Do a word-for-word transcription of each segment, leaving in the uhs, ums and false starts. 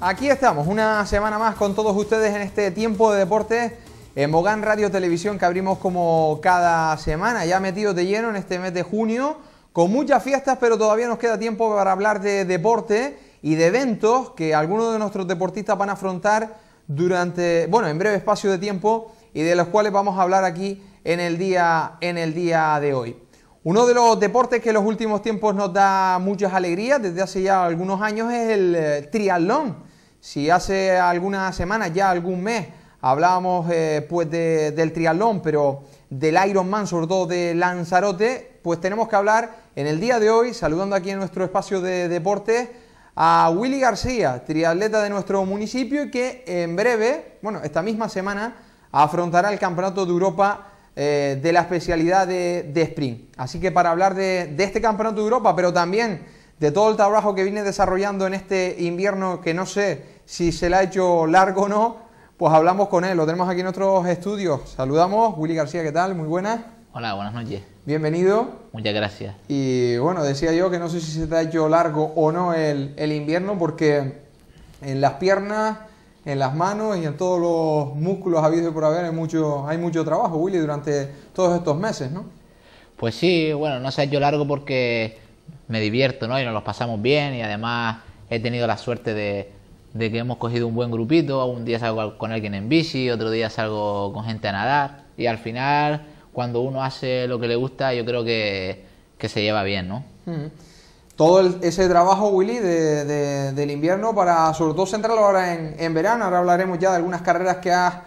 Aquí estamos, una semana más con todos ustedes en este tiempo de deportes en Mogán Radio Televisión, que abrimos como cada semana, ya metidos de lleno en este mes de junio, con muchas fiestas, pero todavía nos queda tiempo para hablar de deporte y de eventos que algunos de nuestros deportistas van a afrontar durante, bueno, en breve espacio de tiempo, y de los cuales vamos a hablar aquí en el día, en el día de hoy. Uno de los deportes que en los últimos tiempos nos da muchas alegrías desde hace ya algunos años es el eh, triatlón. Si hace algunas semanas, ya algún mes, hablábamos eh, pues de, del triatlón, pero del Ironman, sobre todo de Lanzarote, pues tenemos que hablar en el día de hoy, saludando aquí en nuestro espacio de deportes, a Willy García, triatleta de nuestro municipio y que en breve, bueno, esta misma semana, afrontará el Campeonato de Europa eh, de la especialidad de, de sprint. Así que para hablar de, de este Campeonato de Europa, pero también de todo el trabajo que viene desarrollando en este invierno, que no sé si se le ha hecho largo o no, pues hablamos con él, lo tenemos aquí en nuestros estudios. Saludamos, Willy García, ¿qué tal? Muy buenas. Hola, buenas noches. Bienvenido. Muchas gracias. Y bueno, decía yo que no sé si se te ha hecho largo o no el, el invierno, porque en las piernas, en las manos y en todos los músculos habidos y por haber hay mucho, hay mucho trabajo, Willy, durante todos estos meses, ¿no? Pues sí, bueno, no se ha hecho largo porque me divierto, ¿no? Y nos los pasamos bien, y además he tenido la suerte de, de que hemos cogido un buen grupito. Un día salgo con alguien en bici, otro día salgo con gente a nadar, y al final, cuando uno hace lo que le gusta, yo creo que, que se lleva bien, ¿no? Mm. Todo el, ese trabajo, Willy, de, de, del invierno, para sobre todo centrarlo ahora en, en verano. Ahora hablaremos ya de algunas carreras que has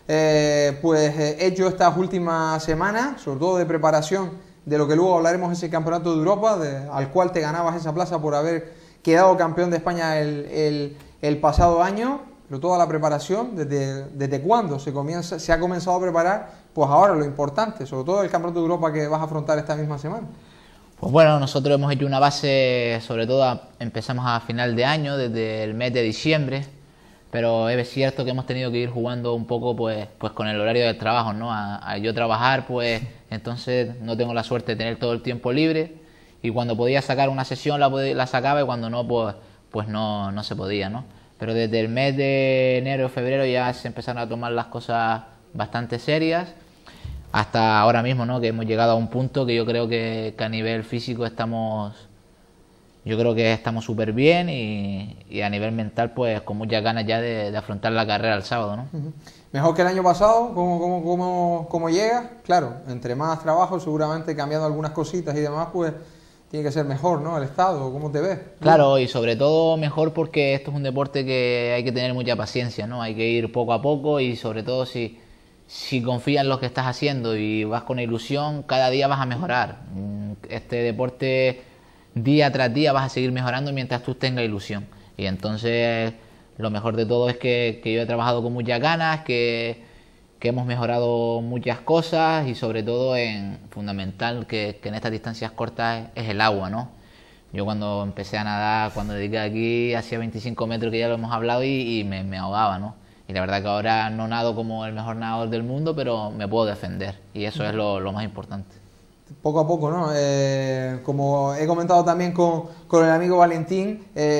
eh, pues, eh, hecho estas últimas semanas, sobre todo de preparación de lo que luego hablaremos, ese Campeonato de Europa, de, al cual te ganabas esa plaza por haber quedado campeón de España el, el, el pasado año. Pero toda la preparación, desde, desde cuándo se, comienza, se ha comenzado a preparar, pues ahora lo importante, sobre todo el Campeonato de Europa que vas a afrontar esta misma semana. Pues bueno, nosotros hemos hecho una base, sobre todo a, empezamos a final de año, desde el mes de diciembre, pero es cierto que hemos tenido que ir jugando un poco pues, pues con el horario del trabajo, ¿no? A, a yo trabajar, pues entonces no tengo la suerte de tener todo el tiempo libre, y cuando podía sacar una sesión la, la sacaba, y cuando no, pues, pues no, no se podía, ¿no? Pero desde el mes de enero o febrero ya se empezaron a tomar las cosas bastante serias, hasta ahora mismo, ¿no? Que hemos llegado a un punto que yo creo que, que a nivel físico estamos, yo creo que estamos súper bien, y, y a nivel mental pues con muchas ganas ya de, de afrontar la carrera el sábado, ¿no? Uh-huh. Mejor que el año pasado, ¿cómo, cómo, cómo, cómo llega? Claro, entre más trabajo, seguramente cambiando algunas cositas y demás, pues tiene que ser mejor, ¿no? El estado, ¿cómo te ves? Claro, y sobre todo mejor porque esto es un deporte que hay que tener mucha paciencia, ¿no? Hay que ir poco a poco, y sobre todo si... Si confías en lo que estás haciendo y vas con ilusión, cada día vas a mejorar. Este deporte, día tras día, vas a seguir mejorando mientras tú tengas ilusión. Y entonces, lo mejor de todo es que, que yo he trabajado con muchas ganas, que, que hemos mejorado muchas cosas, y sobre todo, en fundamental, que, que en estas distancias cortas es, es el agua, ¿no? Yo cuando empecé a nadar, cuando dediqué aquí, hacía veinticinco metros, que ya lo hemos hablado, y, y me, me ahogaba, ¿no? Y la verdad que ahora no nado como el mejor nadador del mundo, pero me puedo defender, y eso es lo, lo más importante. Poco a poco, ¿no? Eh, como he comentado también con, con el amigo Valentín,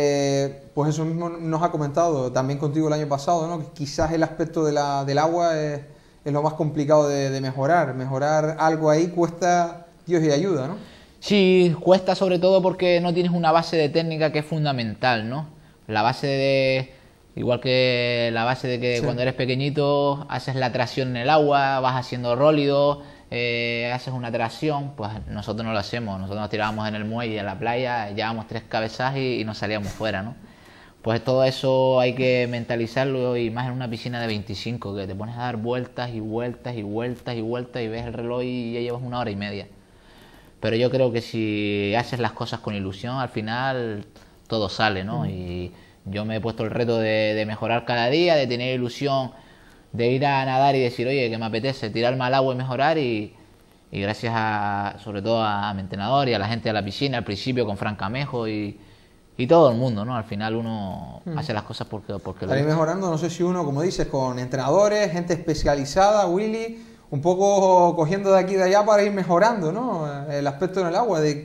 eh, pues eso mismo nos ha comentado también contigo el año pasado, ¿no? Que quizás el aspecto de la, del agua es, es lo más complicado de, de mejorar. Mejorar algo ahí cuesta Dios y ayuda, ¿no? Sí, cuesta sobre todo porque no tienes una base de técnica que es fundamental, ¿no? La base de... Igual que la base de que sí, cuando eres pequeñito haces la tracción en el agua, vas haciendo rólido, eh, haces una tracción, pues nosotros no lo hacemos. Nosotros nos tirábamos en el muelle, en la playa, llevábamos tres cabezas y, y nos salíamos fuera, ¿no? Pues todo eso hay que mentalizarlo, y más en una piscina de veinticinco, que te pones a dar vueltas y vueltas y vueltas y vueltas, y ves el reloj y ya llevas una hora y media. Pero yo creo que si haces las cosas con ilusión, al final todo sale, ¿no? Mm. Y yo me he puesto el reto de, de mejorar cada día, de tener ilusión, de ir a nadar y decir, oye, que me apetece tirarme al agua y mejorar, y, y gracias a, sobre todo a, a mi entrenador y a la gente de la piscina, al principio con Fran Camejo y, y todo el mundo, ¿no? Al final uno hmm. hace las cosas porque, porque lo Para ir mejorando, no sé si uno, como dices, con entrenadores, gente especializada, Willy, un poco cogiendo de aquí y de allá para ir mejorando, ¿no? El aspecto en el agua, de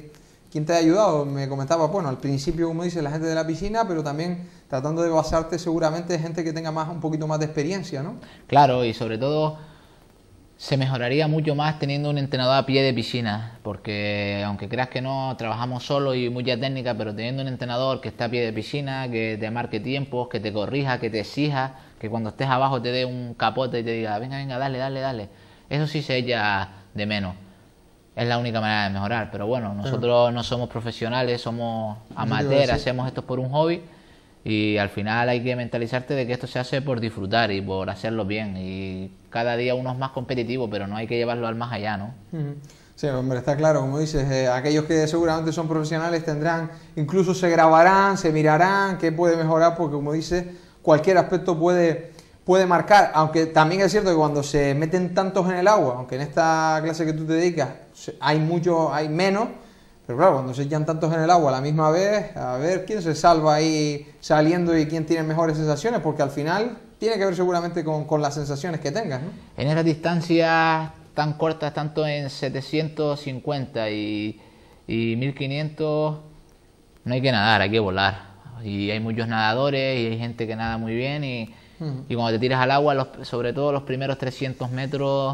¿quién te ha ayudado? Me comentaba, bueno, al principio, como dice, la gente de la piscina, pero también tratando de basarte seguramente en gente que tenga más, un poquito más de experiencia, ¿no? Claro, y sobre todo se mejoraría mucho más teniendo un entrenador a pie de piscina, porque aunque creas que no, trabajamos solo y mucha técnica, pero teniendo un entrenador que está a pie de piscina, que te marque tiempos, que te corrija, que te exija, que cuando estés abajo te dé un capote y te diga, venga, venga, dale, dale, dale. Eso sí se echa de menos. Es la única manera de mejorar, pero bueno, nosotros no somos profesionales, somos amateurs, hacemos esto por un hobby y al final hay que mentalizarte de que esto se hace por disfrutar y por hacerlo bien y cada día uno es más competitivo, pero no hay que llevarlo al más allá, ¿no? Sí, hombre, está claro, como dices, eh, aquellos que seguramente son profesionales tendrán, incluso se grabarán, se mirarán, qué puede mejorar, porque como dices, cualquier aspecto puede... puede marcar, aunque también es cierto que cuando se meten tantos en el agua, aunque en esta clase que tú te dedicas hay mucho, hay menos, pero claro, cuando se echan tantos en el agua a la misma vez, a ver quién se salva ahí saliendo y quién tiene mejores sensaciones, porque al final tiene que ver seguramente con, con las sensaciones que tengas, ¿no? En esas distancias tan cortas, tanto en setecientos cincuenta y, y mil quinientos, no hay que nadar, hay que volar. Y hay muchos nadadores y hay gente que nada muy bien y Y cuando te tiras al agua, los, sobre todo los primeros trescientos metros,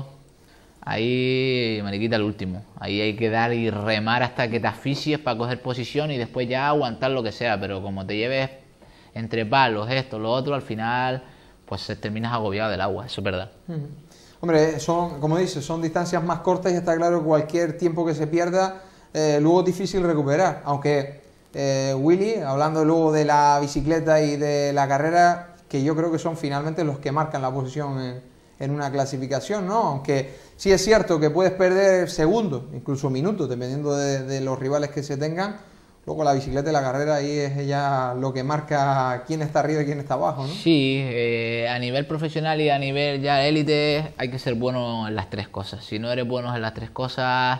ahí, mariquita, el último. Ahí hay que dar y remar hasta que te asfixies para coger posición y después ya aguantar lo que sea. Pero como te lleves entre palos, esto, lo otro, al final, pues terminas agobiado del agua, eso es verdad. Uh-huh. Hombre, son, como dices, son distancias más cortas y está claro que cualquier tiempo que se pierda, eh, luego es difícil recuperar. Aunque, eh, Willy, hablando luego de la bicicleta y de la carrera, que yo creo que son finalmente los que marcan la posición en, en una clasificación, ¿no? Aunque sí es cierto que puedes perder segundos, incluso minutos, dependiendo de, de los rivales que se tengan, luego la bicicleta y la carrera ahí es ya lo que marca quién está arriba y quién está abajo, ¿no? Sí, eh, a nivel profesional y a nivel ya élite hay que ser bueno en las tres cosas. Si no eres bueno en las tres cosas,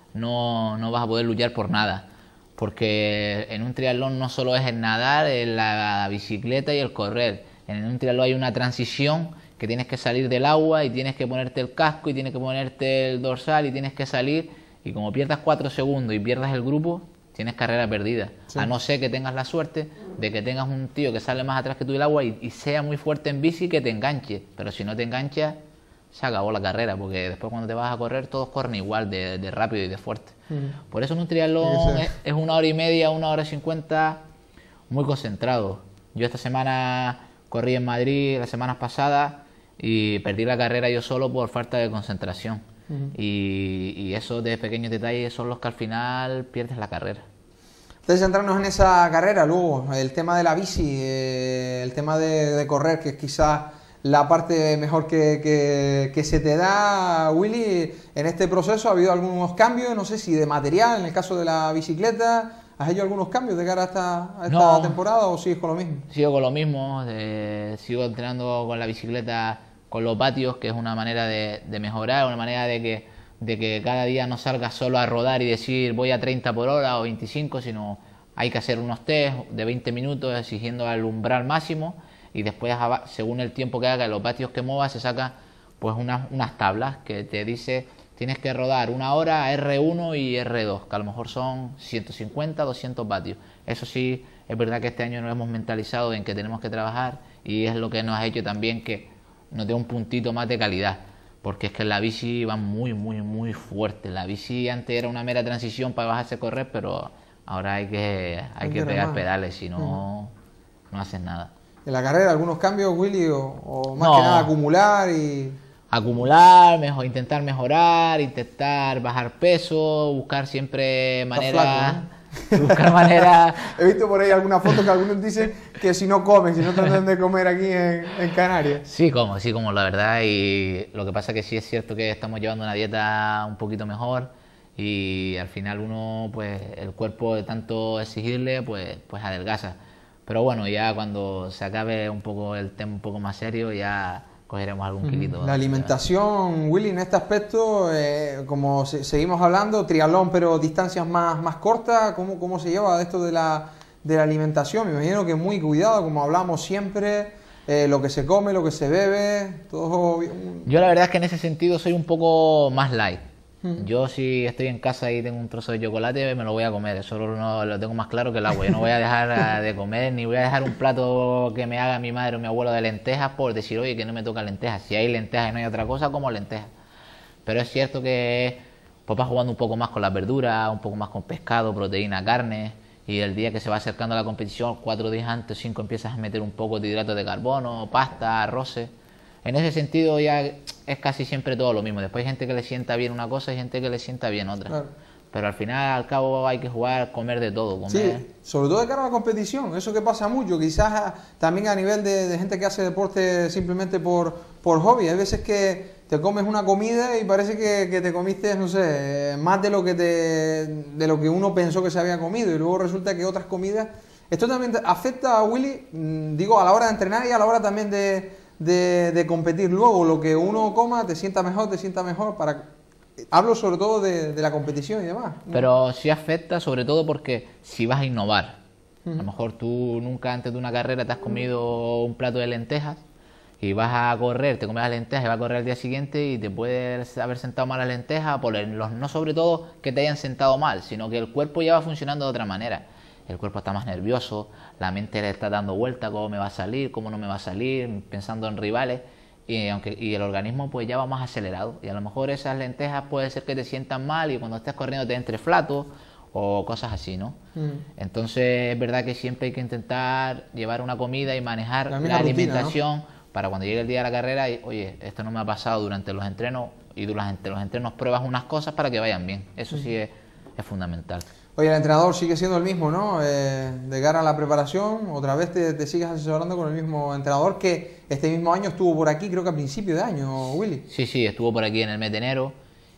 no, no vas a poder luchar por nada. Porque en un triatlón no solo es el nadar, es la bicicleta y el correr. En un triatlón hay una transición que tienes que salir del agua y tienes que ponerte el casco y tienes que ponerte el dorsal y tienes que salir y como pierdas cuatro segundos y pierdas el grupo, tienes carrera perdida. Sí. A no ser que tengas la suerte de que tengas un tío que sale más atrás que tú del agua y, y sea muy fuerte en bici que te enganche. Pero si no te enganchas, se acabó la carrera, porque después cuando te vas a correr todos corren igual de, de rápido y de fuerte. Mm. Por eso en un triatlón es, es una hora y media, una hora cincuenta muy concentrado. Yo esta semana corrí en Madrid las semanas pasadas y perdí la carrera yo solo por falta de concentración. Uh-huh. y, y esos de pequeños detalles son los que al final pierdes la carrera. Antes de centrarnos en esa carrera, luego el tema de la bici, eh, el tema de, de correr, que es quizás la parte mejor que, que, que se te da, Willy, en este proceso ha habido algunos cambios, no sé si de material, en el caso de la bicicleta. ¿Has hecho algunos cambios de cara a esta, a esta no, temporada o sigues con lo mismo? Sigo con lo mismo, eh, sigo entrenando con la bicicleta con los vatios, que es una manera de, de mejorar, una manera de que, de que cada día no salgas solo a rodar y decir voy a treinta por hora o veinticinco, sino hay que hacer unos test de veinte minutos exigiendo el umbral máximo y después, según el tiempo que haga los vatios que muevas, se saca pues unas, unas tablas que te dice tienes que rodar una hora R uno y R dos, que a lo mejor son ciento cincuenta, doscientos vatios. Eso sí, es verdad que este año nos hemos mentalizado en que tenemos que trabajar y es lo que nos ha hecho también que nos dé un puntito más de calidad. Porque es que la bici va muy, muy, muy fuerte. La bici antes era una mera transición para bajarse a correr, pero ahora hay que, hay que pegar pedales, si no, uh-huh. no haces nada. ¿En la carrera algunos cambios, Willy, o, o más no. que nada acumular y...? Acumular, mejor, intentar mejorar, intentar bajar peso, buscar siempre maneras, ¿no? buscar maneras. He visto por ahí algunas fotos que algunos dicen que si no comen, si no tratan de comer aquí en, en Canarias. Sí, como, sí, como la verdad, y lo que pasa es que sí es cierto que estamos llevando una dieta un poquito mejor y al final uno, pues, el cuerpo de tanto exigirle, pues, pues adelgaza. Pero bueno, ya cuando se acabe un poco el tema un poco más serio, ya cogeremos algún kilito. La alimentación, Willy, en este aspecto, eh, como se, seguimos hablando, triatlón, pero distancias más, más cortas, ¿cómo, cómo se lleva esto de la, de la alimentación? Me imagino que muy cuidado, como hablamos siempre, eh, lo que se come, lo que se bebe, todo... Yo la verdad es que en ese sentido soy un poco más light. Uh-huh. Yo si estoy en casa y tengo un trozo de chocolate, me lo voy a comer. Eso no, lo tengo más claro que el agua. Yo no voy a dejar de comer, ni voy a dejar un plato que me haga mi madre o mi abuelo de lentejas por decir, oye, que no me toca lentejas. Si hay lentejas y no hay otra cosa, como lentejas. Pero es cierto que pues vas jugando un poco más con las verduras, un poco más con pescado, proteína, carne. Y el día que se va acercando a la competición, cuatro días antes, cinco, empiezas a meter un poco de hidratos de carbono, pasta, arroces. En ese sentido ya es casi siempre todo lo mismo. Después hay gente que le sienta bien una cosa y gente que le sienta bien otra. Claro. Pero al final, al cabo, hay que jugar, comer de todo. Comer. Sí, sobre todo de cara a la competición. Eso que pasa mucho, quizás también a nivel de, de gente que hace deporte simplemente por, por hobby. Hay veces que te comes una comida y parece que, que te comiste, no sé, más de lo que te, de lo que uno pensó que se había comido. Y luego resulta que otras comidas... Esto también afecta a Willy, digo, a la hora de entrenar y a la hora también de... De, de competir luego, lo que uno coma te sienta mejor, te sienta mejor para... Hablo sobre todo de, de la competición y demás, ¿no? Pero sí afecta sobre todo porque si vas a innovar, uh-huh. a lo mejor tú nunca antes de una carrera te has comido un plato de lentejas y vas a correr, te comes las lentejas y vas a correr al día siguiente y te puedes haber sentado mal las lentejas, por los, no sobre todo que te hayan sentado mal, sino que el cuerpo ya va funcionando de otra manera. El cuerpo está más nervioso, la mente le está dando vuelta, cómo me va a salir, cómo no me va a salir, pensando en rivales, y, aunque, y el organismo pues ya va más acelerado. Y a lo mejor esas lentejas puede ser que te sientan mal y cuando estés corriendo te entre flato o cosas así, ¿no? Mm. Entonces es verdad que siempre hay que intentar llevar una comida y manejar la, la alimentación, ¿no? Para cuando llegue el día de la carrera y, oye, esto no me ha pasado durante los entrenos y durante los entrenos pruebas unas cosas para que vayan bien. Eso mm. sí es, es fundamental. Oye, el entrenador sigue siendo el mismo, ¿no? Eh, de cara a la preparación, otra vez te, te sigues asesorando con el mismo entrenador que este mismo año estuvo por aquí, creo que a principio de año, Willy. Sí, sí, estuvo por aquí en el mes de enero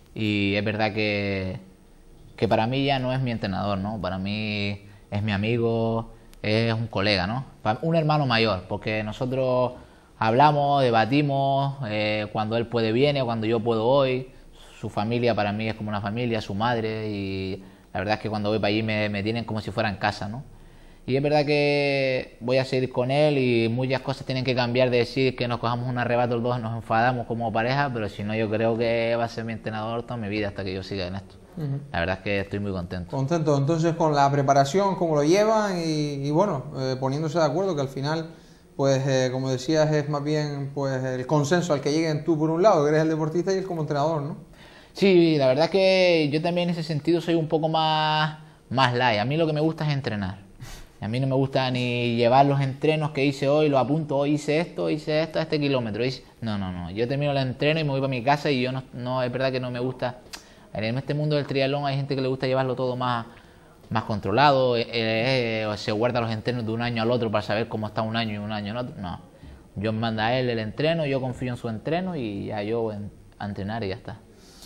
y es verdad que, que para mí ya no es mi entrenador, ¿no? Para mí es mi amigo, es un colega, ¿no? Un hermano mayor, porque nosotros hablamos, debatimos, eh, cuando él puede viene, cuando yo puedo hoy. Su familia para mí es como una familia, su madre, y la verdad es que cuando voy para allí me, me tienen como si fuera en casa, ¿no? Y es verdad que voy a seguir con él y muchas cosas tienen que cambiar, de decir que nos cojamos un arrebato los dos, nos enfadamos como pareja, pero si no, yo creo que va a ser mi entrenador toda mi vida hasta que yo siga en esto. Uh-huh. La verdad es que estoy muy contento. Contento, entonces, con la preparación, cómo lo llevan y, y bueno, eh, poniéndose de acuerdo, que al final, pues eh, como decías, es más bien pues el consenso al que lleguen tú por un lado, que eres el deportista, y él como entrenador, ¿no? Sí, la verdad es que yo también en ese sentido soy un poco más, más light. A mí lo que me gusta es entrenar. A mí no me gusta ni llevar los entrenos que hice hoy, lo apunto, hoy hice esto, hice esto a este kilómetro. Hice... No, no, no. Yo termino el entreno y me voy para mi casa y yo no, no es verdad que no me gusta. En este mundo del triatlón hay gente que le gusta llevarlo todo más, más controlado, eh, eh, se guarda los entrenos de un año al otro para saber cómo está un año y un año en otro. No. Yo me manda a él el entreno, yo confío en su entreno y ya yo voy a entrenar y ya está.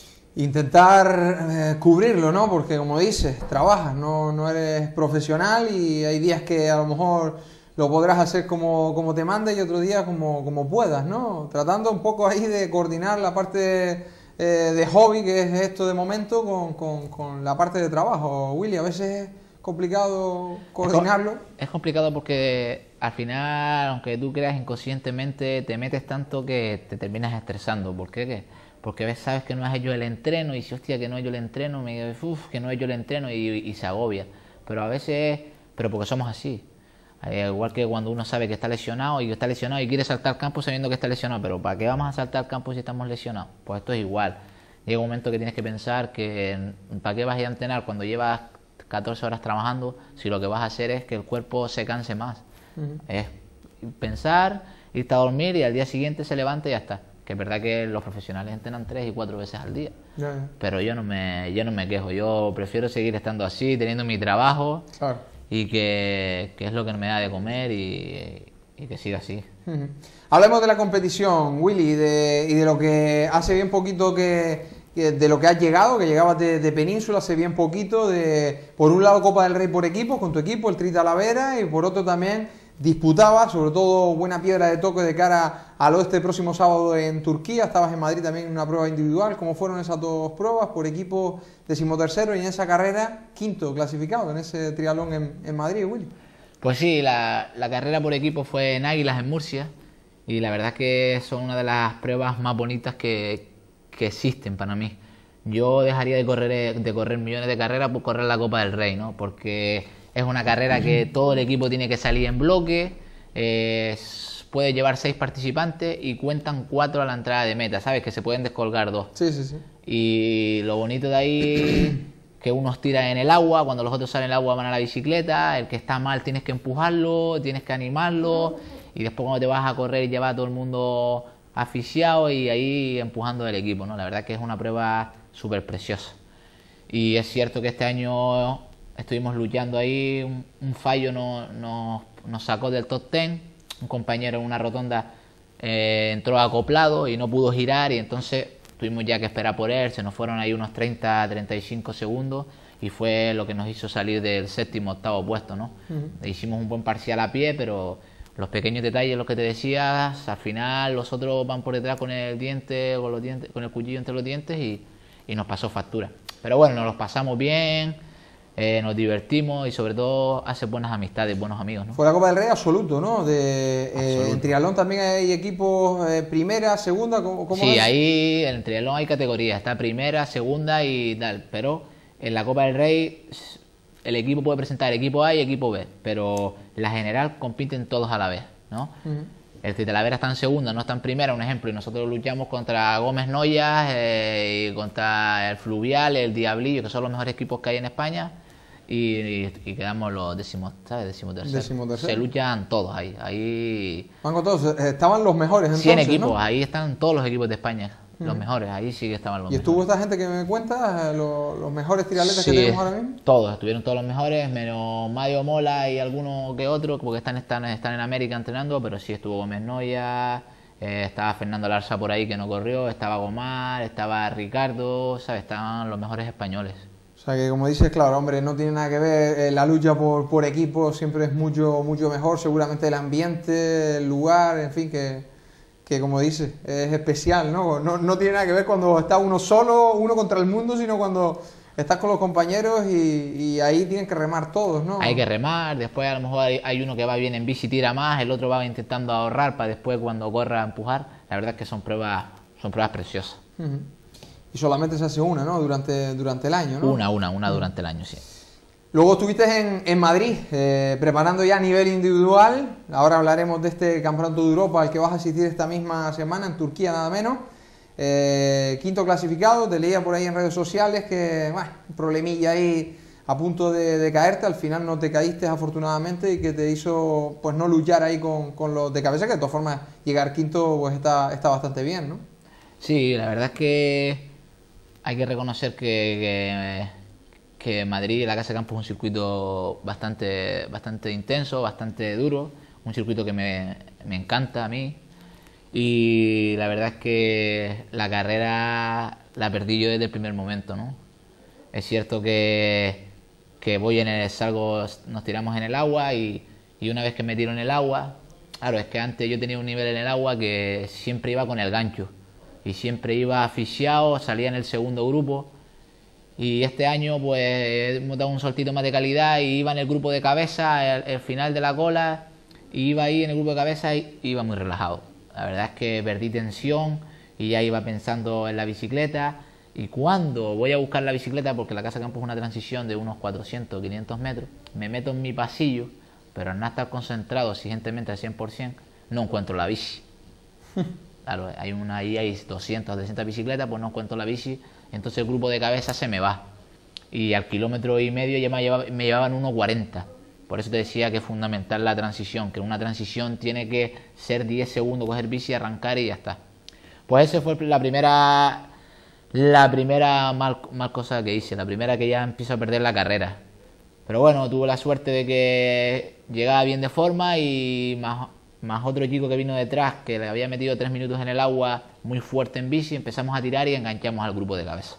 Intentar eh, cubrirlo, ¿no? Porque como dices, trabajas, no, no eres profesional y hay días que a lo mejor lo podrás hacer como, como te manda y otros días como, como puedas, ¿no? Tratando un poco ahí de coordinar la parte eh, de hobby, que es esto de momento, con, con, con la parte de trabajo. Willy, a veces es complicado coordinarlo. Es complicado porque al final, aunque tú creas inconscientemente, te metes tanto que te terminas estresando. ¿Por qué? ¿Qué? Porque a veces sabes que no has hecho el entreno y si hostia que no he hecho el entreno, me uff, que no he hecho el entreno y, y se agobia. Pero a veces, pero porque somos así. Eh, igual que cuando uno sabe que está lesionado y que está lesionado y quiere saltar al campo sabiendo que está lesionado, pero ¿para qué vamos a saltar al campo si estamos lesionados? Pues esto es igual. Llega un momento que tienes que pensar que ¿para qué vas a ir a entrenar cuando llevas catorce horas trabajando si lo que vas a hacer es que el cuerpo se canse más? Uh-huh. Es pensar, irte a dormir y al día siguiente se levanta y ya está. Que es verdad que los profesionales entrenan tres y cuatro veces al día, yeah, yeah. pero yo no me yo no me quejo, yo prefiero seguir estando así, teniendo mi trabajo, claro. y que, que es lo que me da de comer y, y que siga así. Uh-huh. Hablemos de la competición, Willy, de, y de lo que hace bien poquito que, que de lo que has llegado, que llegabas de, de Península hace bien poquito, de por un lado Copa del Rey por equipos, con tu equipo, el Tri Talavera, y por otro también disputaba, sobre todo buena piedra de toque de cara al oeste el próximo sábado en Turquía. Estabas en Madrid también en una prueba individual. ¿Cómo fueron esas dos pruebas? Por equipo decimotercero y en esa carrera quinto clasificado en ese triatlón en, en Madrid, Willy. Pues sí, la, la carrera por equipo fue en Águilas, en Murcia, y la verdad es que son una de las pruebas más bonitas que, que existen para mí. yo dejaría de correr, de correr millones de carreras por correr la Copa del Rey, ¿no? Porque es una carrera que todo el equipo tiene que salir en bloque, eh, puede llevar seis participantes y cuentan cuatro a la entrada de meta, ¿sabes? Que se pueden descolgar dos. Sí, sí, sí. Y lo bonito de ahí que unos tiran en el agua, cuando los otros salen del agua van a la bicicleta, el que está mal tienes que empujarlo, tienes que animarlo, y después cuando te vas a correr lleva a todo el mundo asfixiado y ahí empujando del equipo, ¿no? La verdad que es una prueba súper preciosa. Y es cierto que este año estuvimos luchando ahí, un, un fallo nos, nos, nos sacó del top ten, un compañero en una rotonda eh, entró acoplado y no pudo girar y entonces tuvimos ya que esperar por él, se nos fueron ahí unos treinta a treinta y cinco segundos y fue lo que nos hizo salir del séptimo octavo puesto, ¿no? Uh-huh. Hicimos un buen parcial a pie, pero los pequeños detalles, los que te decías, al final los otros van por detrás con el diente, con los dientes, con el cuchillo entre los dientes y, y nos pasó factura. Pero bueno, nos los pasamos bien, eh, nos divertimos y sobre todo hace buenas amistades, buenos amigos, ¿no? Fue la Copa del Rey absoluto, ¿no? De, eh, en triatlón también hay equipos eh, primera, segunda, ¿cómo, cómo Sí, es? ahí en triatlón hay categorías, está primera, segunda y tal, pero en la Copa del Rey el equipo puede presentar equipo A y equipo B, pero la general compiten todos a la vez, ¿no? Uh-huh. El Tritalavera está en segunda, no está en primera, un ejemplo, y nosotros luchamos contra Gómez Noyas, eh, y contra el Fluvial, el Diablillo, que son los mejores equipos que hay en España, y, y, y quedamos los décimos, ¿sabes? Décimo tercero. Décimo tercero. Se luchan todos ahí. ahí Van con todos, estaban los mejores entonces, cien equipos, ¿no? ¿no? Ahí están todos los equipos de España. Los mejores, ahí sí que estaban los ¿Y mejores. estuvo esta gente que me cuentas, los, los mejores triatletas sí, que tenemos ahora mismo? Todos, estuvieron todos los mejores, menos Mario Mola y alguno que otro, porque están, están, están en América entrenando, pero sí estuvo Gómez Noya, eh, estaba Fernando Larsa por ahí que no corrió, estaba Gomar, estaba Ricardo, ¿sabes? Estaban los mejores españoles. O sea que como dices, claro, hombre, no tiene nada que ver, eh, la lucha por, por equipo siempre es mucho, mucho mejor, seguramente el ambiente, el lugar, en fin, que... que como dices, es especial, ¿no? ¿no? No tiene nada que ver cuando está uno solo, uno contra el mundo, sino cuando estás con los compañeros y, y ahí tienen que remar todos, ¿no? Hay que remar, después a lo mejor hay, hay uno que va bien en bici, tira más, el otro va intentando ahorrar para después cuando corra empujar. La verdad es que son pruebas, son pruebas preciosas. Uh-huh. Y solamente se hace una, ¿no? Durante, durante el año, ¿no? Una, una, una durante el año, sí. Luego estuviste en, en Madrid, eh, preparando ya a nivel individual. Ahora hablaremos de este Campeonato de Europa al que vas a asistir esta misma semana, en Turquía nada menos. Eh, quinto clasificado, te leía por ahí en redes sociales que, bueno, un problemilla ahí a punto de, de caerte. Al final no te caíste afortunadamente y que te hizo pues no luchar ahí con, con los de cabeza, que de todas formas llegar quinto pues está, está bastante bien, ¿no? Sí, la verdad es que hay que reconocer que... que que Madrid, la Casa de Campo, es un circuito bastante, bastante intenso, bastante duro, un circuito que me, me encanta a mí y la verdad es que la carrera la perdí yo desde el primer momento, ¿no? Es cierto que, que voy en el salgo, nos tiramos en el agua y, y una vez que me tiro en el agua, claro, es que antes yo tenía un nivel en el agua que siempre iba con el gancho y siempre iba asfixiado, salía en el segundo grupo. Y este año pues hemos dado un saltito más de calidad y iba en el grupo de cabeza, el, el final de la cola, y iba ahí en el grupo de cabeza y iba muy relajado. La verdad es que perdí tensión y ya iba pensando en la bicicleta. Y cuando voy a buscar la bicicleta, porque la Casa de Campo es una transición de unos cuatrocientos, quinientos metros, me meto en mi pasillo, pero al no estar concentrado exigentemente al cien por ciento, no encuentro la bici. Claro, hay una ahí, hay doscientas, trescientas bicicletas, pues no encuentro la bici. Entonces el grupo de cabeza se me va y al kilómetro y medio ya me, llevaba, me llevaban uno cuarenta. Por eso te decía que es fundamental la transición, que una transición tiene que ser diez segundos, coger bici, arrancar y ya está. Pues esa fue la primera la primera mal, mal cosa que hice, la primera que ya empiezo a perder la carrera. Pero bueno, tuve la suerte de que llegaba bien de forma y más, más otro chico que vino detrás, que le había metido tres minutos en el agua muy fuerte en bici, empezamos a tirar y enganchamos al grupo de cabeza.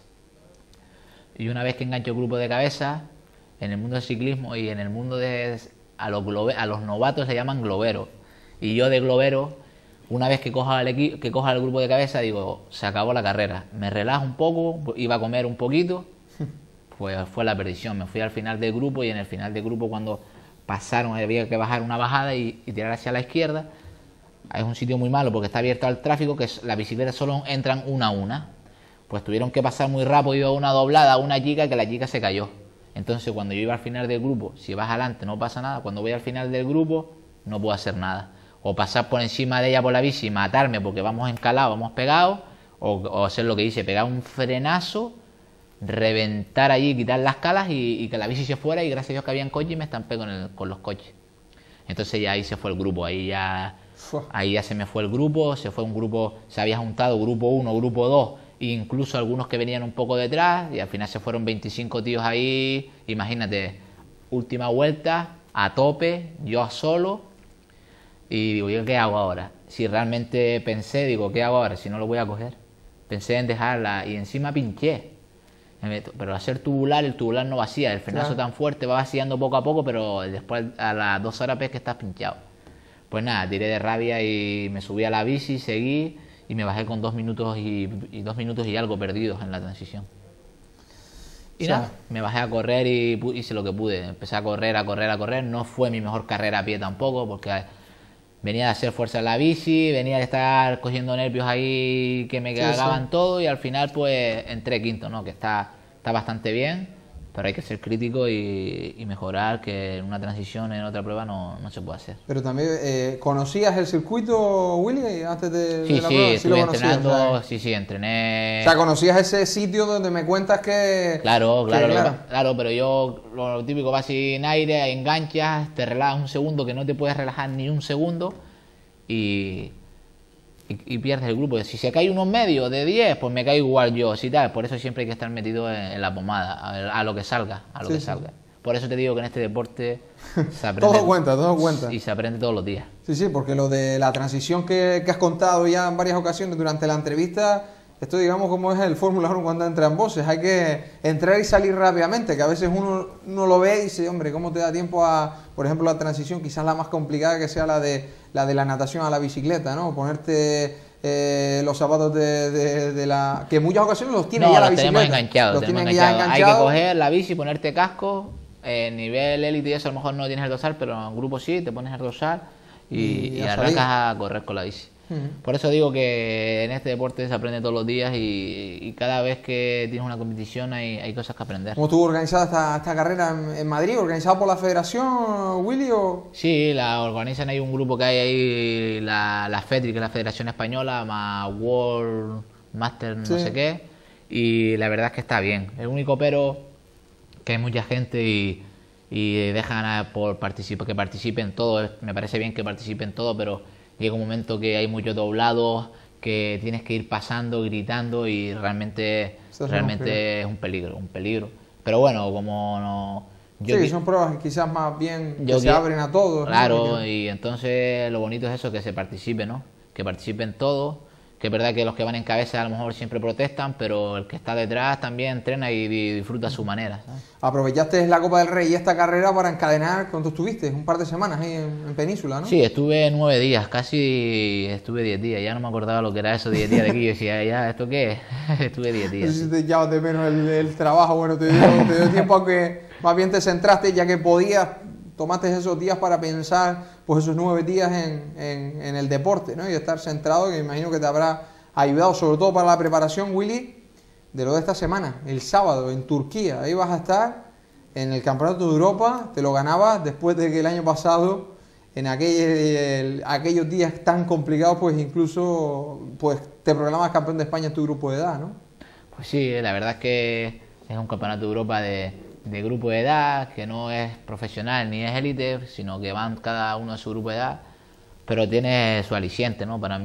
Y una vez que engancho el grupo de cabeza, en el mundo del ciclismo y en el mundo de... a los, globe, a los novatos se llaman globeros. Y yo de globero, una vez que coja el, equi, que coja el grupo de cabeza, digo, se acabó la carrera. Me relajo un poco, iba a comer un poquito, pues fue la perdición. Me fui al final del grupo y en el final del grupo cuando pasaron, había que bajar una bajada y, y tirar hacia la izquierda. Es un sitio muy malo porque está abierto al tráfico, que es, las bicicletas solo entran una a una. pues tuvieron que pasar muy rápido una doblada a una chica que la chica se cayó. Entonces cuando yo iba al final del grupo, si vas adelante no pasa nada, cuando voy al final del grupo no puedo hacer nada. O pasar por encima de ella por la bici y matarme porque vamos encalados, vamos pegados, o, o hacer lo que hice, pegar un frenazo, reventar allí, quitar las calas y, y que la bici se fuera, y gracias a Dios que habían coches y me estampé con, el, con los coches. Entonces ya ahí se fue el grupo, ahí ya, ahí ya se me fue el grupo, se fue un grupo, se había juntado grupo uno, grupo dos, e incluso algunos que venían un poco detrás, y al final se fueron veinticinco tíos ahí, imagínate, última vuelta, a tope, yo solo, y digo, ¿yo qué hago ahora? Si realmente pensé, digo, ¿qué hago ahora? Si no lo voy a coger. Pensé en dejarla y encima pinché. Pero al ser tubular, el tubular no vacía, el frenazo claro. tan fuerte va vaciando poco a poco, pero después a las dos horas ves que estás pinchado. Pues nada, tiré de rabia y me subí a la bici, seguí y me bajé con dos minutos y, y dos minutos y algo perdidos en la transición. Y o sea, nada, me bajé a correr y hice lo que pude. Empecé a correr, a correr, a correr. No fue mi mejor carrera a pie tampoco, porque venía de hacer fuerza en la bici, venía de estar cogiendo nervios ahí que me cagaban sí, sí. todo, y al final pues entré quinto, ¿no? Que está, está bastante bien, pero hay que ser crítico y, y mejorar, que en una transición, en otra prueba no, no se puede hacer. Pero también, eh, ¿conocías el circuito, Willy, antes de, sí, de la sí, prueba? Sí, estuve entrenando, o sea, sí, sí, entrené... O sea, ¿conocías ese sitio donde me cuentas que...? Claro, claro, que, lo, claro. claro, pero yo, lo típico, vas sin aire, enganchas, te relajas un segundo, que no te puedes relajar ni un segundo, y, y, y pierdes el grupo. Si se cae unos medios de diez, pues me caigo igual yo, si tal. Por eso siempre hay que estar metido en, en la pomada, a, a lo que salga, a lo sí, que sí. salga. Por eso te digo que en este deporte se aprende. Todo cuenta, todo cuenta. Y se aprende todos los días. Sí, sí, porque lo de la transición que, que has contado ya en varias ocasiones durante la entrevista, esto digamos como es el Fórmula uno cuando entran voces, hay que entrar y salir rápidamente, que a veces uno no lo ve y dice, hombre, ¿cómo te da tiempo a, por ejemplo, la transición, quizás la más complicada que sea la de la, de la natación a la bicicleta, ¿no? Ponerte eh, los zapatos de, de, de la... que en muchas ocasiones los tiene no, ya los la bicicleta. Tenemos enganchados, los tenemos tienen enganchados. ya enganchados. Hay que coger la bici, ponerte casco, eh, nivel élite y eso a lo mejor no tienes el dorsal, pero en grupo sí, te pones el dorsal y, y, y arrancas a correr con la bici. Por eso digo que en este deporte se aprende todos los días y, y cada vez que tienes una competición hay, hay cosas que aprender. ¿Cómo estuvo organizada esta, esta carrera en, en Madrid? ¿Organizada por la federación, Willy? O... Sí, la organizan, hay un grupo que hay ahí, la, la FEDRI, que es la Federación Española, más World Master no sí. sé qué, y la verdad es que está bien. El único pero que hay mucha gente y, y dejan a, por participar, que participen todos, me parece bien que participen todos, pero llega un momento que hay muchos doblados, que tienes que ir pasando, gritando y realmente, realmente es un peligro, un peligro. Pero bueno, como no... Yo sí, son pruebas quizás más bien que se abren a todos. Claro, ¿no? Y entonces lo bonito es eso, que se participe, ¿no? Que participen todos. Que es verdad que los que van en cabeza a lo mejor siempre protestan, pero el que está detrás también entrena y disfruta a su manera, ¿sabes? Aprovechaste la Copa del Rey y esta carrera para encadenar. ¿Cuánto estuviste? Un par de semanas ahí en, en Península, ¿no? Sí, estuve nueve días, casi estuve diez días. Ya no me acordaba lo que era eso, diez días de aquí. Yo decía, ¿ya esto qué es? Estuve diez días. No sé si te echabas de menos el, el trabajo. Bueno, te dio, te dio tiempo a que más bien te centraste, ya que podías, tomaste esos días para pensar, pues esos nueve días en, en, en el deporte, ¿no? Y estar centrado, que me imagino que te habrá ayudado, sobre todo para la preparación, Willy, de lo de esta semana, el sábado en Turquía. Ahí vas a estar en el Campeonato de Europa, te lo ganabas después de que el año pasado, en aquel, el, aquellos días tan complicados, pues incluso pues te proclamas campeón de España en tu grupo de edad, ¿no? Pues sí, la verdad es que es un Campeonato de Europa de, de grupo de edad, que no es profesional ni es élite, sino que van cada uno de su grupo de edad, pero tiene su aliciente, ¿no? Para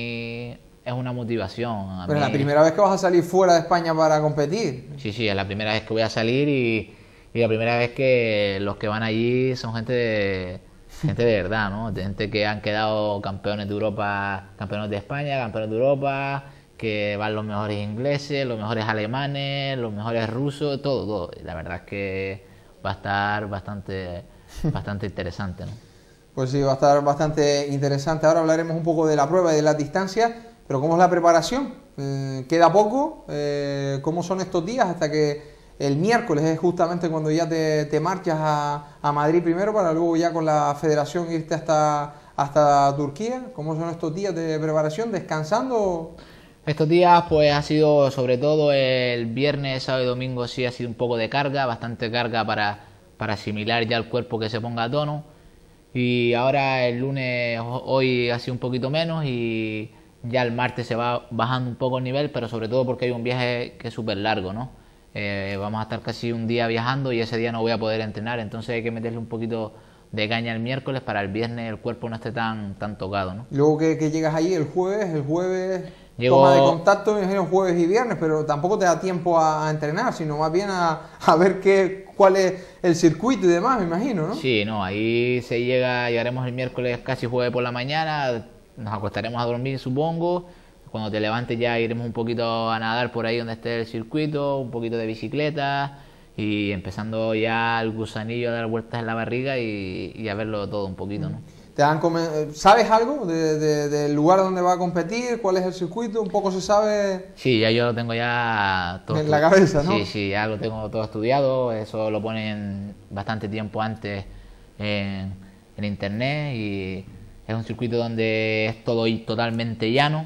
mí es una motivación. A Pero mí... es la primera vez que vas a salir fuera de España para competir. Sí, sí, es la primera vez que voy a salir y, y la primera vez que los que van allí son gente de, gente de verdad, ¿no? Gente que han quedado campeones de Europa, campeones de España, campeones de Europa, que van los mejores ingleses, los mejores alemanes, los mejores rusos, todo, todo. La verdad es que va a estar bastante, bastante interesante, ¿no? Pues sí, va a estar bastante interesante. Ahora hablaremos un poco de la prueba y de las distancias. Pero ¿cómo es la preparación? Eh, ¿Queda poco? Eh, ¿Cómo son estos días hasta que el miércoles es justamente cuando ya te, te marchas a, a Madrid primero para luego ya con la federación irte hasta, hasta Turquía? ¿Cómo son estos días de preparación? ¿Descansando? Estos días pues ha sido sobre todo el viernes, sábado y domingo sí ha sido un poco de carga, bastante carga para, para asimilar ya el cuerpo que se ponga a tono. Y ahora el lunes, hoy ha sido un poquito menos y ya el martes se va bajando un poco el nivel, pero sobre todo porque hay un viaje que es súper largo, ¿no? Eh, vamos a estar casi un día viajando y ese día no voy a poder entrenar, entonces hay que meterle un poquito de caña el miércoles para el viernes el cuerpo no esté tan, tan tocado, ¿no? Luego que, que llegas ahí el jueves, el jueves Llego... toma de contacto, me imagino, jueves y viernes, pero tampoco te da tiempo a, a entrenar, sino más bien a, a ver qué, cuál es el circuito y demás, me imagino, ¿no? Sí, no, ahí se llega, llegaremos el miércoles casi jueves por la mañana, nos acostaremos a dormir, supongo. Cuando te levantes ya iremos un poquito a nadar por ahí donde esté el circuito, un poquito de bicicleta y empezando ya el gusanillo a dar vueltas en la barriga y, y a verlo todo un poquito, ¿no? ¿Te han come- ¿Sabes algo de, de, del lugar donde va a competir? ¿Cuál es el circuito? ¿Un poco se sabe? Sí, ya yo lo tengo ya todo en la cabeza, ¿no? Sí, sí, ya lo tengo todo estudiado, eso lo ponen bastante tiempo antes en, en internet y es un circuito donde es todo totalmente llano,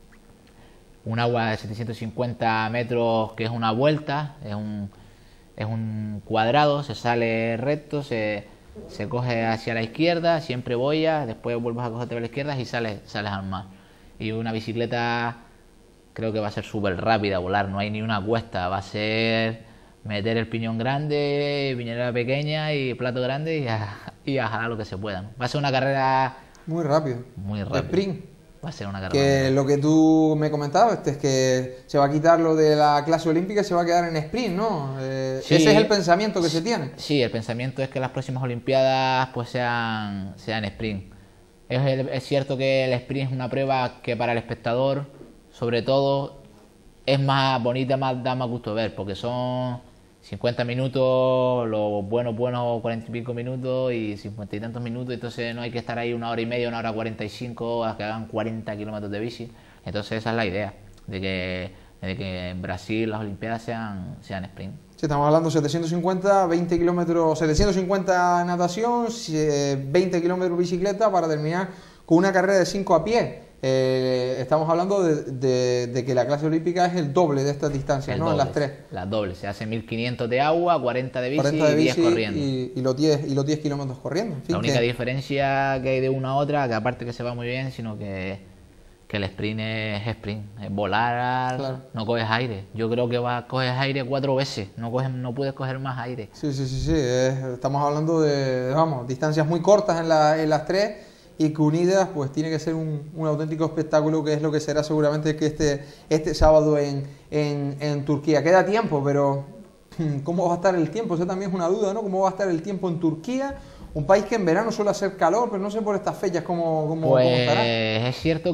un agua de setecientos cincuenta metros que es una vuelta, es un, es un cuadrado, se sale recto, se, se coge hacia la izquierda, siempre boya, después vuelves a cogerte a la izquierda y sales, sales al mar. Y una bicicleta creo que va a ser súper rápida volar, no hay ni una cuesta, va a ser meter el piñón grande, piñonera pequeña y plato grande y a, y a jalar lo que se pueda, ¿no? Va a ser una carrera muy rápido, muy rápida. De sprint. Va a ser una carrera. Que lo que tú me comentabas este, es que se va a quitar lo de la clase olímpica y se va a quedar en sprint, ¿no? Eh, sí, ese es el pensamiento que se tiene. Sí, el pensamiento es que las próximas olimpiadas pues sean, sean sprint. Es, es cierto que el sprint es una prueba que para el espectador, sobre todo, es más bonita, más da más gusto ver, porque son cincuenta minutos, los buenos, buenos cuarenta y pico minutos y cincuenta y tantos minutos, entonces no hay que estar ahí una hora y media, una hora cuarenta y cinco, a que hagan cuarenta kilómetros de bici. Entonces esa es la idea, de que, de que en Brasil las olimpiadas sean, sean sprint. Sí, estamos hablando de setecientos cincuenta, veinte kilómetros, setecientos cincuenta natación, veinte kilómetros bicicleta para terminar con una carrera de cinco a pie. Eh, estamos hablando de, de, de que la clase olímpica es el doble de estas distancias, El ¿no? doble, En las tres. Las dobles, se hace mil quinientos de agua, cuarenta de bici, cuarenta de y diez bici corriendo. Y, y, los diez, y los diez kilómetros corriendo. En fin, la única que... diferencia que hay de una a otra, que aparte que se va muy bien, sino que, que el sprint es sprint, es volar, claro. No coges aire. Yo creo que vas, coges aire cuatro veces, no coges, no puedes coger más aire. Sí, sí, sí, sí. Es, estamos hablando de, vamos, distancias muy cortas en, la, en las tres y que unidas pues tiene que ser un, un auténtico espectáculo, que es lo que será seguramente que este, este sábado en, en, en Turquía. Queda tiempo, pero ¿cómo va a estar el tiempo? Esa también es una duda, ¿no? ¿Cómo va a estar el tiempo en Turquía? Un país que en verano suele hacer calor, pero no sé por estas fechas cómo, cómo, pues, cómo estará. Es cierto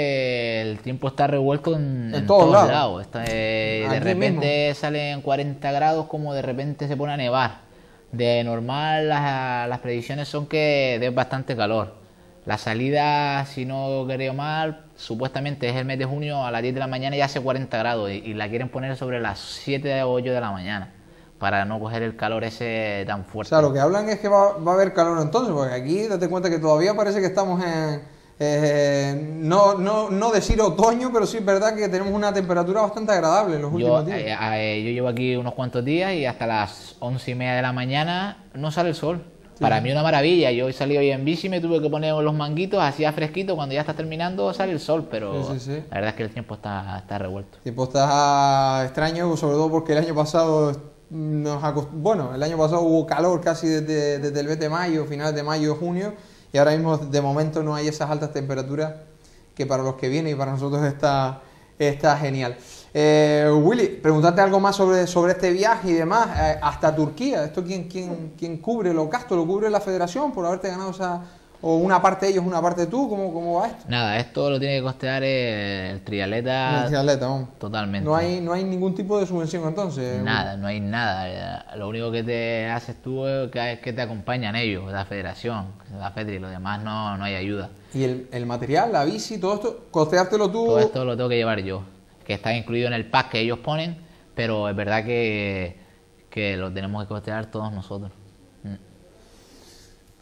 que el tiempo está revuelto en, en, en todos, todos lados. lados. Está, eh, de repente mismo. Salen cuarenta grados, como de repente se pone a nevar. De normal las, las predicciones son que dé bastante calor. La salida, si no creo mal, supuestamente es el mes de junio a las diez de la mañana y hace cuarenta grados y, y la quieren poner sobre las siete o ocho de la mañana para no coger el calor ese tan fuerte. O sea, lo que hablan es que va, va a haber calor entonces, porque aquí date cuenta que todavía parece que estamos en, eh, no, no, no decir otoño, pero sí es verdad que tenemos una temperatura bastante agradable en los últimos yo, días. Eh, eh, yo llevo aquí unos cuantos días y hasta las once y media de la mañana no sale el sol. Sí. Para mí una maravilla. Yo salí hoy en bici, me tuve que poner los manguitos, hacía fresquito, cuando ya está terminando sale el sol, pero sí, sí, sí. La verdad es que el tiempo está, está revuelto. El tiempo está extraño, sobre todo porque el año pasado, nos acost... bueno, el año pasado hubo calor casi desde, desde el mes de mayo, finales de mayo, junio, y ahora mismo de momento no hay esas altas temperaturas que para los que vienen y para nosotros está, está genial. Eh, Willy, preguntarte algo más sobre, sobre este viaje y demás, eh, hasta Turquía. ¿Esto quién, quién, quién cubre los gastos? ¿Lo cubre la federación por haberte ganado esa, o una parte de ellos, una parte tú? ¿Cómo, cómo va esto? Nada, esto lo tiene que costear el triatleta. El triatleta, vamos. Totalmente. No hay, no hay ningún tipo de subvención entonces. Nada, no hay nada. Lo único que te haces tú es que te acompañan ellos, la federación, la FEDRI, lo demás no, no hay ayuda. ¿Y el, el material, la bici, todo esto, costeártelo tú? Todo esto lo tengo que llevar yo, que está incluido en el pack que ellos ponen, pero es verdad que, que lo tenemos que costear todos nosotros.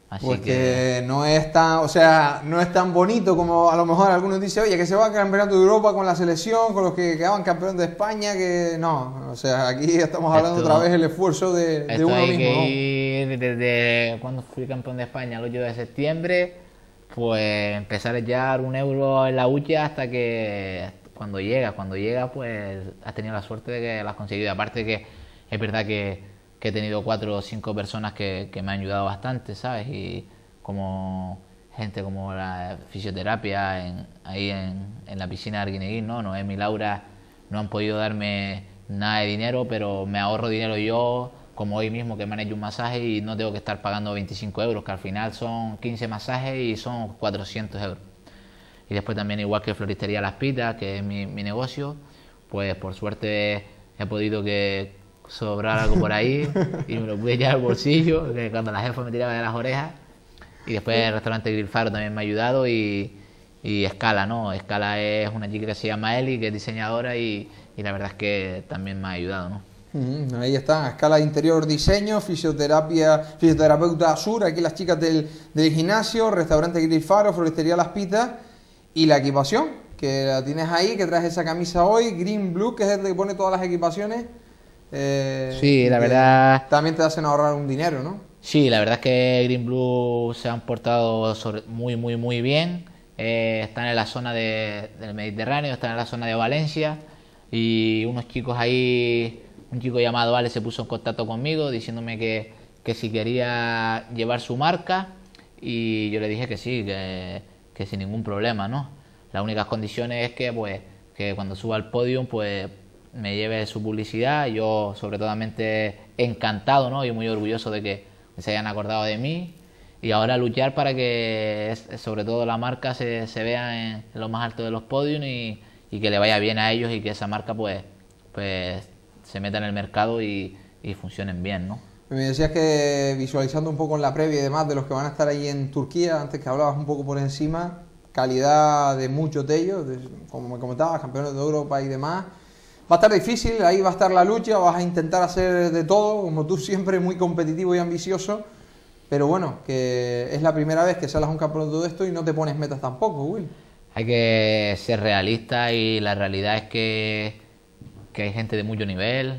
Así pues que... que no es tan, o sea, no es tan bonito como a lo mejor algunos dicen, oye, que se va al campeonato de Europa con la selección, con los que quedaban campeón de España, que no, o sea, aquí estamos hablando Esto- otra vez del esfuerzo de, de Esto uno hay mismo, que ¿no? ir desde cuando fui campeón de España, el ocho de septiembre, pues empezar a echar un euro en la hucha hasta que cuando llega, cuando llega pues has tenido la suerte de que lo has conseguido. Aparte que es verdad que, que he tenido cuatro o cinco personas que, que me han ayudado bastante, ¿sabes? Y como gente como la fisioterapia en, ahí en, en la piscina de Arguineguín, ¿no? Noemi y Laura no han podido darme nada de dinero, pero me ahorro dinero yo, como hoy mismo que me han hecho un masaje y no tengo que estar pagando veinticinco euros, que al final son quince masajes y son cuatrocientos euros. Y después también, igual que Floristería Las Pitas, que es mi, mi negocio, pues por suerte he podido que sobrar algo por ahí y me lo pude echar al bolsillo, que cuando la jefa me tiraba de las orejas. Y después el restaurante Grill Faro también me ha ayudado y, y Escala, ¿no? Escala es una chica que se llama Eli, que es diseñadora y, y la verdad es que también me ha ayudado, ¿no? Mm, ahí está, Escala Interior Diseño, fisioterapia, fisioterapeuta Sur, aquí las chicas del, del gimnasio, restaurante Grill Faro, Floristería Las Pitas y la equipación, que la tienes ahí, que traes esa camisa hoy, Green Blue, que es el que pone todas las equipaciones. Eh, Sí, la que verdad... También te hacen ahorrar un dinero, ¿no? Sí, la verdad es que Green Blue se han portado sobre- muy, muy, muy bien. Eh, están en la zona de- del Mediterráneo, están en la zona de Valencia y unos chicos ahí, un chico llamado Ale se puso en contacto conmigo diciéndome que, que si quería llevar su marca y yo le dije que sí, que, que sin ningún problema, ¿no? Las únicas condiciones es que, pues, que cuando suba al podio, pues me lleve su publicidad. Yo, sobre todo, encantado, ¿no? Y muy orgulloso de que se hayan acordado de mí. Y ahora luchar para que, sobre todo, la marca se, se vea en, en lo más alto de los podios y, y que le vaya bien a ellos y que esa marca, pues, pues se meta en el mercado y, y funcionen bien, ¿no? Me decías que visualizando un poco en la previa y demás de los que van a estar ahí en Turquía, antes que hablabas un poco por encima, calidad de muchos de ellos, de, como me comentabas, campeones de Europa y demás. Va a estar difícil, ahí va a estar la lucha, vas a intentar hacer de todo, como tú siempre, muy competitivo y ambicioso, pero bueno, que es la primera vez que sales a un campeonato de esto y no te pones metas tampoco, Will. Hay que ser realista y la realidad es que, que hay gente de mucho nivel,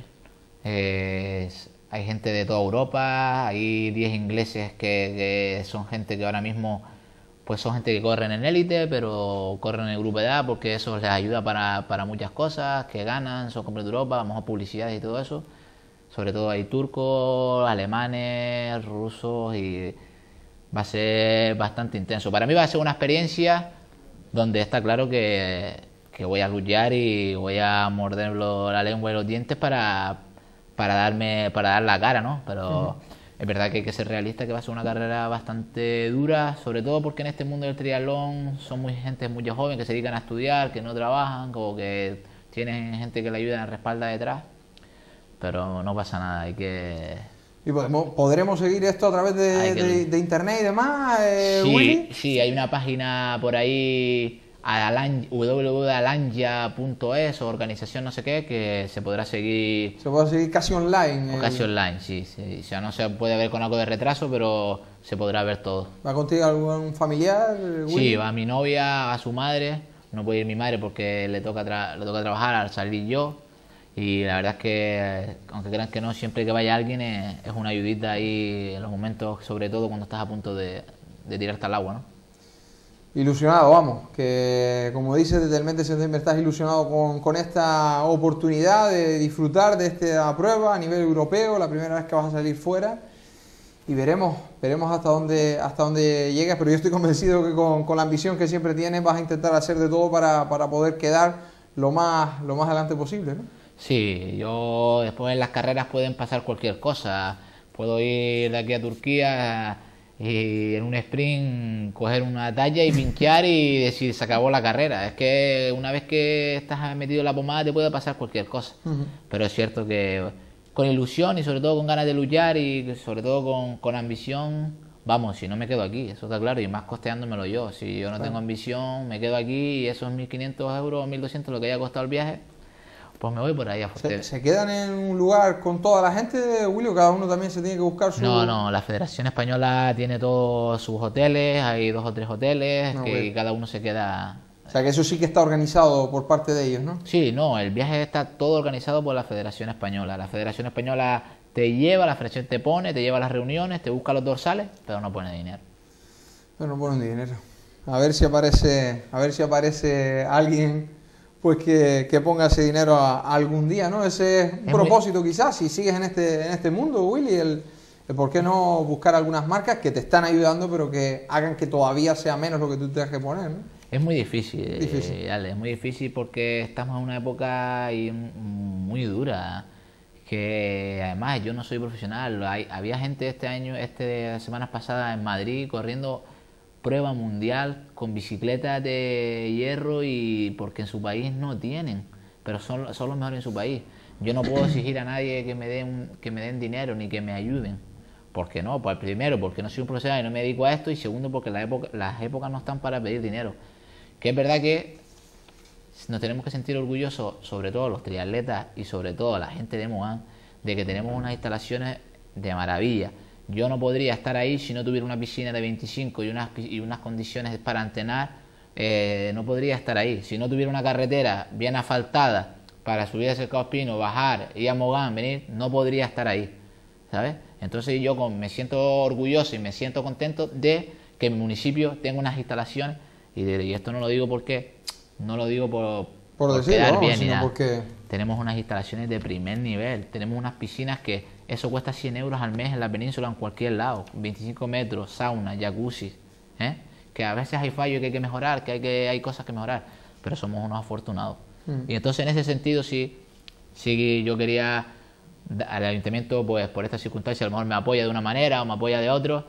eh, hay gente de toda Europa, hay diez ingleses que, que son gente que ahora mismo pues son gente que corren en élite, pero corren en el grupo de edad porque eso les ayuda para, para muchas cosas, que ganan, son campeones de Europa, a lo mejor publicidades y todo eso. Sobre todo hay turcos, alemanes, rusos y va a ser bastante intenso. Para mí va a ser una experiencia donde está claro que, que voy a luchar y voy a morder lo, la lengua y los dientes para, para darme para dar la cara, ¿no? Pero... Uh-huh. Es verdad que hay que ser realista, que va a ser una carrera bastante dura, sobre todo porque en este mundo del triatlón son muy gente muy joven que se dedican a estudiar, que no trabajan, como que tienen gente que le ayuda en la respalda detrás, pero no pasa nada, hay que... ¿Y podemos, podremos seguir esto a través de, que... de, de internet y demás, eh, sí, Willy? Sí, hay una página por ahí, w w w punto alangia punto es o organización no sé qué, que se podrá seguir... Se puede seguir casi online. O casi el... online, sí, sí. O sea, no se puede ver con algo de retraso, pero se podrá ver todo. ¿Va contigo algún familiar, Willy? Sí, va mi novia, va su madre. No puede ir mi madre porque le toca, tra le toca trabajar al salir yo. Y la verdad es que, aunque crean que no, siempre que vaya alguien es, es una ayudita ahí en los momentos, sobre todo cuando estás a punto de, de tirarte al agua, ¿no? Ilusionado, vamos, que como dices desde el mes de septiembre estás ilusionado con, con esta oportunidad de disfrutar de esta prueba a nivel europeo, la primera vez que vas a salir fuera y veremos, veremos hasta dónde, hasta dónde llegas, pero yo estoy convencido que con, con la ambición que siempre tienes vas a intentar hacer de todo para, para poder quedar lo más, lo más adelante posible, ¿no? Sí, yo después en las carreras pueden pasar cualquier cosa, puedo ir de aquí a Turquía y en un sprint coger una talla y pinchar y decir se acabó la carrera. Es que una vez que estás metido en la pomada te puede pasar cualquier cosa. Uh-huh. Pero es cierto que con ilusión y sobre todo con ganas de luchar y sobre todo con, con ambición, vamos, si no me quedo aquí, eso está claro, y más costeándomelo yo. Si yo no tengo ambición, me quedo aquí y esos mil quinientos euros o mil doscientos lo que haya costado el viaje, Pues me voy por ahí a ¿Se, Fortevera. ¿Se quedan en un lugar con toda la gente, Willy, o cada uno también se tiene que buscar su...? No, no, la Federación Española tiene todos sus hoteles, hay dos o tres hoteles, No, que bueno. cada uno se queda... O sea, que eso sí que está organizado por parte de ellos, ¿no? Sí, no, el viaje está todo organizado por la Federación Española. La Federación Española te lleva, la Federación te pone, te lleva a las reuniones, te busca los dorsales, pero no pone dinero. Pero no ponen dinero. A ver si aparece, a ver si aparece alguien pues que, que ponga ese dinero a, a algún día, ¿no? Ese es un Es propósito quizás, si sigues en este, en este mundo, Willy, el, el por qué no buscar algunas marcas que te están ayudando, pero que hagan que todavía sea menos lo que tú tengas que poner, ¿no? Es muy difícil, Difícil. eh, Ale, es muy difícil porque estamos en una época y muy dura, que además yo no soy profesional, hay, había gente este año, este semanas pasadas en Madrid corriendo prueba mundial con bicicletas de hierro y porque en su país no tienen, pero son, son los mejores en su país. Yo no puedo exigir a nadie que me den, que me den dinero ni que me ayuden. ¿Por qué no? Pues primero, porque no soy un profesional y no me dedico a esto, y segundo, porque la época, las épocas no están para pedir dinero. Que es verdad que nos tenemos que sentir orgullosos, sobre todo los triatletas y sobre todo la gente de Mogán, de que tenemos unas instalaciones de maravilla. Yo no podría estar ahí si no tuviera una piscina de veinticinco y unas, y unas condiciones para entrenar, eh, no podría estar ahí. Si no tuviera una carretera bien asfaltada para subir a Cercado Espino, bajar, ir a Mogán, venir, no podría estar ahí, ¿sabes? Entonces yo con, me siento orgulloso y me siento contento de que mi municipio tenga unas instalaciones, y, de, y esto no lo digo porque, no lo digo por, Por, por decirlo, quedar vamos, bien ni sino nada. porque... Tenemos unas instalaciones de primer nivel, tenemos unas piscinas que eso cuesta cien euros al mes en la península, en cualquier lado, veinticinco metros, sauna, jacuzzi, ¿eh? Que a veces hay fallos que hay que mejorar, que hay, que hay cosas que mejorar, pero somos unos afortunados. Mm. Y entonces en ese sentido sí, sí yo quería, al ayuntamiento pues por esta circunstancia a lo mejor me apoya de una manera o me apoya de otro.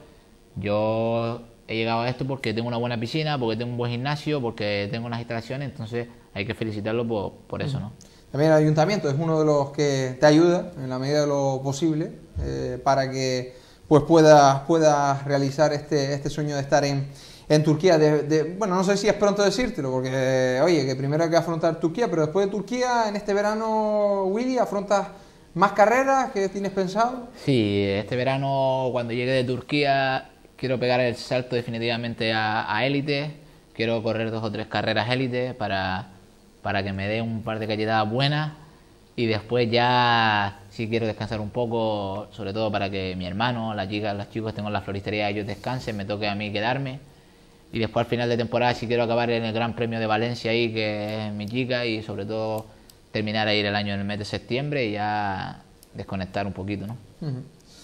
Yo he llegado a esto porque tengo una buena piscina, porque tengo un buen gimnasio, porque tengo unas instalaciones, entonces hay que felicitarlo por, por eso, ¿no? También el ayuntamiento es uno de los que te ayuda en la medida de lo posible eh, para que pues puedas, puedas realizar este, este sueño de estar en, en Turquía. De, de, bueno, no sé si es pronto decírtelo, porque eh, oye, que primero hay que afrontar Turquía, pero después de Turquía, en este verano, Willy, ¿afrontas más carreras que tienes pensado? Sí, este verano cuando llegue de Turquía quiero pegar el salto definitivamente a, a élite, quiero correr dos o tres carreras élite para... para que me dé un par de cachetadas buenas, y después ya sí quiero descansar un poco, sobre todo para que mi hermano, las chicas, los chicos tengan la floristería, ellos descansen, me toque a mí quedarme, y después al final de temporada sí quiero acabar en el Gran Premio de Valencia ahí, que es mi chica, y sobre todo terminar ahí el año en el mes de septiembre y ya desconectar un poquito, ¿no? Uh-huh.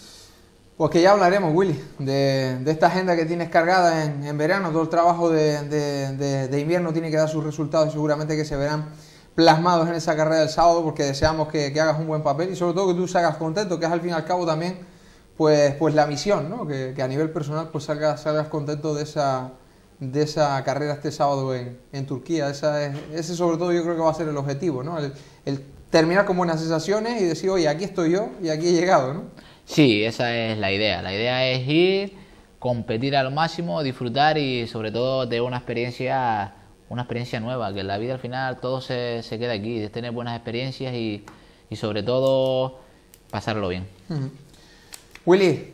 Pues que ya hablaremos, Willy, de, de esta agenda que tienes cargada en, en verano. Todo el trabajo de, de, de, de invierno tiene que dar sus resultados y seguramente que se verán plasmados en esa carrera del sábado, porque deseamos que, que hagas un buen papel y sobre todo que tú salgas contento, que es al fin y al cabo también pues, pues la misión, ¿no? Que, que a nivel personal pues salgas, salgas contento de esa, de esa carrera este sábado en, en Turquía. Esa es, ese sobre todo yo creo que va a ser el objetivo, ¿no? El, el terminar con buenas sensaciones y decir, oye, aquí estoy yo y aquí he llegado, ¿no? Sí, esa es la idea. La idea es ir, competir al máximo, disfrutar y sobre todo tener una experiencia, una experiencia nueva, que en la vida al final todo se, se queda aquí, de tener buenas experiencias y, y sobre todo pasarlo bien. Uh-huh. Willy,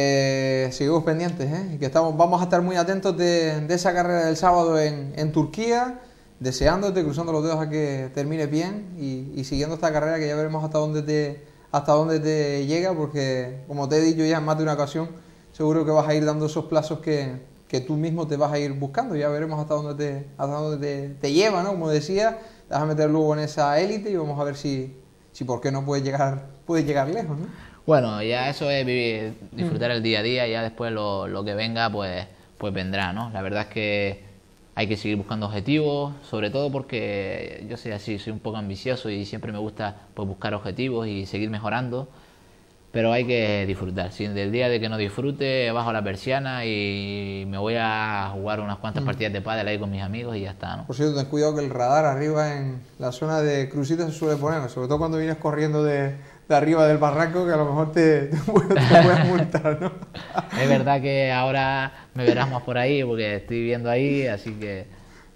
que seguimos pendientes, ¿eh? Que estamos, vamos a estar muy atentos de, de esa carrera del sábado en, en Turquía, deseándote, cruzando los dedos a que termine bien y, y siguiendo esta carrera que ya veremos hasta dónde te... hasta dónde te llega, porque como te he dicho ya en más de una ocasión, seguro que vas a ir dando esos plazos que, que tú mismo te vas a ir buscando. Ya veremos hasta dónde te, hasta dónde te, te lleva, ¿no? Como decía, te vas a meter luego en esa élite y vamos a ver si, si por qué no puedes llegar, puedes llegar lejos, ¿no? Bueno, ya eso es vivir, disfrutar mm. el día a día, ya después lo, lo que venga pues, pues vendrá, ¿no? La verdad es que hay que seguir buscando objetivos, sobre todo porque yo soy así, soy un poco ambicioso y siempre me gusta pues, buscar objetivos y seguir mejorando, pero hay que disfrutar. Si del día de que no disfrute, bajo la persiana y me voy a jugar unas cuantas mm. partidas de pádel ahí con mis amigos y ya está, ¿no? Por cierto, ten cuidado que el radar arriba en la zona de Crucita se suele poner, sobre todo cuando vienes corriendo de, de arriba del barranco, que a lo mejor te, te, te puedes multar, ¿no? Es verdad que ahora me verás más por ahí porque estoy viviendo ahí, así que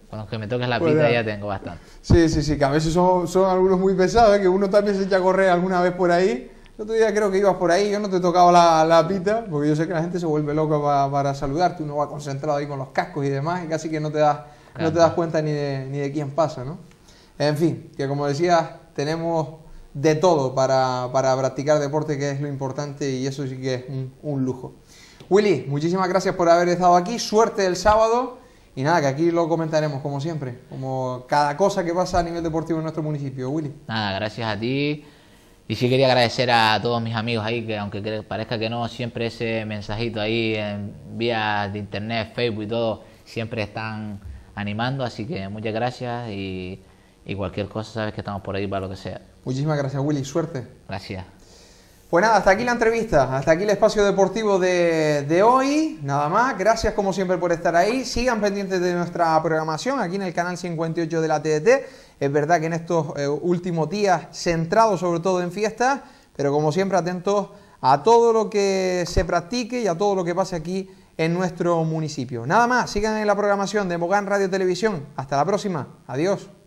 Cuando que me toques la Pues pita ya. ya tengo bastante. Sí, sí, sí, que a veces son, son algunos muy pesados, ¿eh? Que uno también se echa a correr alguna vez por ahí. El otro día creo que ibas por ahí, yo no te tocaba la, la pita, porque yo sé que la gente se vuelve loca para, para saludarte, uno va concentrado ahí con los cascos y demás, y casi que no te das, no te das cuenta ni de, ni de quién pasa, ¿no? En fin, que como decías, tenemos de todo para, para practicar deporte, que es lo importante, y eso sí que es un, un lujo. Willy, muchísimas gracias por haber estado aquí, suerte el sábado, y nada, que aquí lo comentaremos como siempre, como cada cosa que pasa a nivel deportivo en nuestro municipio. Willy. Nada, gracias a ti. Y sí quería agradecer a todos mis amigos ahí, que aunque parezca que no, siempre ese mensajito ahí en vía de internet, Facebook y todo, siempre están animando, así que muchas gracias y, y cualquier cosa sabes que estamos por ahí para lo que sea. Muchísimas gracias, Willy, suerte. Gracias. Pues nada, hasta aquí la entrevista, hasta aquí el espacio deportivo de, de hoy, nada más, gracias como siempre por estar ahí, sigan pendientes de nuestra programación aquí en el canal cincuenta y ocho de la T D T, es verdad que en estos eh, últimos días centrados sobre todo en fiestas, pero como siempre atentos a todo lo que se practique y a todo lo que pase aquí en nuestro municipio. Nada más, sigan en la programación de Mogán Radio Televisión, hasta la próxima, adiós.